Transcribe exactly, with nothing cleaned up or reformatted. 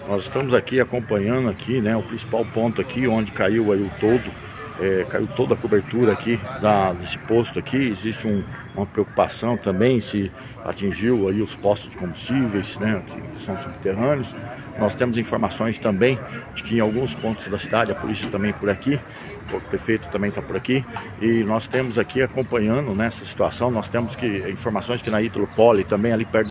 Nós estamos aqui acompanhando aqui, né, o principal ponto aqui, onde caiu aí o todo, é, caiu toda a cobertura aqui da, desse posto aqui. Existe um, uma preocupação também se atingiu aí os postos de combustíveis, né, que são subterrâneos. Nós temos informações também de que em alguns pontos da cidade, a polícia também por aqui, o prefeito também está por aqui, e nós temos aqui acompanhando nessa situação. Nós temos que informações que na Ítalo Poli, também ali perto